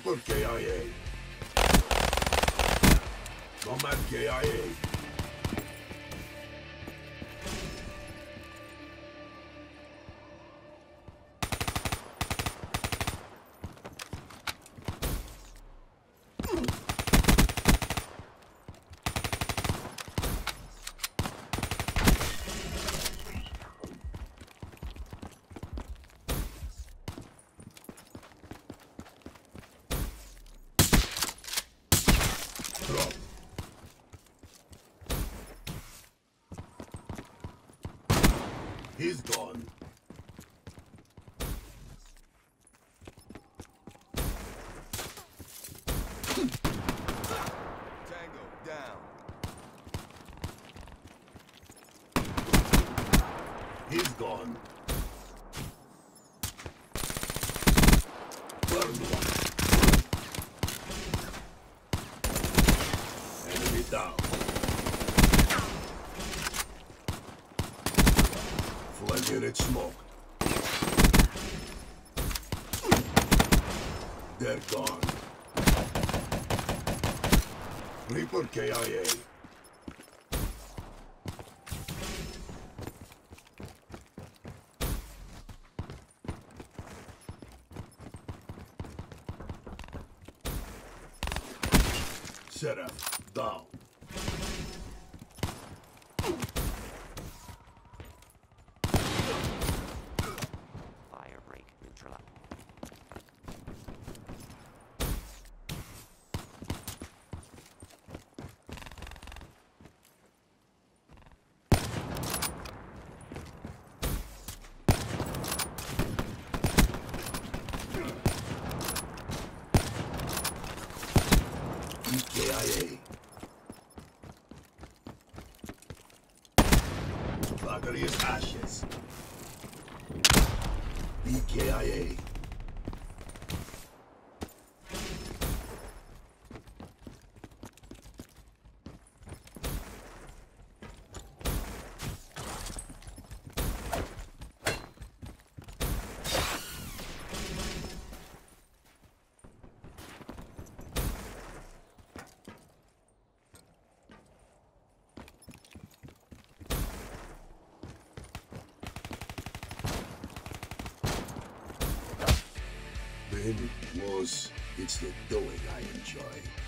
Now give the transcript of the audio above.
Reaper KIA. Nomad KIA. Drop. He's gone. Tango down. He's gone. Burn one. Enemy down. Full unit smoke. They're gone. Reaper KIA. Seraph down. Fire break neutralized. EKIA. Battery is ashes. EKIA. The was, it's the doing I enjoy.